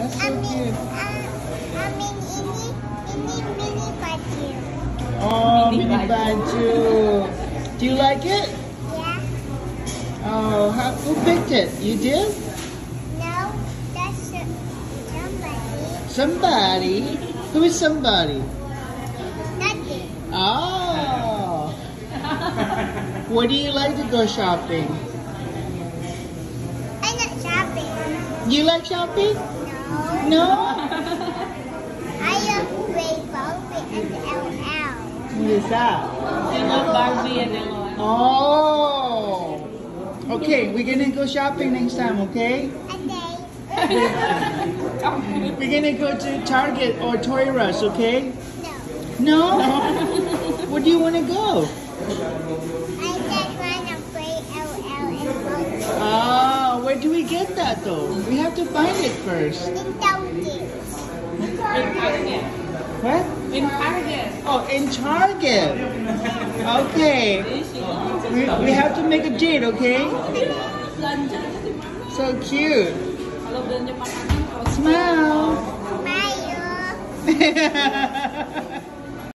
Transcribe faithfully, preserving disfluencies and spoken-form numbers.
That's so Amin, cute. uh, Amin ini ini mini baju. Oh, mini baju. Do you like it? Yeah. Oh, how, who picked it? You did? No, that's uh, somebody. Somebody? Who is somebody? Nothing. Oh. Where do you like to go shopping? I'm not shopping. You like shopping? No. No? I love play Barbie and L L. What is that? They love Barbie and L O L. Oh. Okay, we're gonna go shopping next time, okay? Okay. We're gonna go to Target or Toys R Us, okay? No. No? Where do you wanna go? I just wanna play L L and Barbie. Ah, where do we get that though? We have to find it first. In Target. In Target. What? In Target. Oh, in Target. Okay. We, we have to make a date, okay? So cute. Kalau belanja makanan, kalau Smile. Mayo.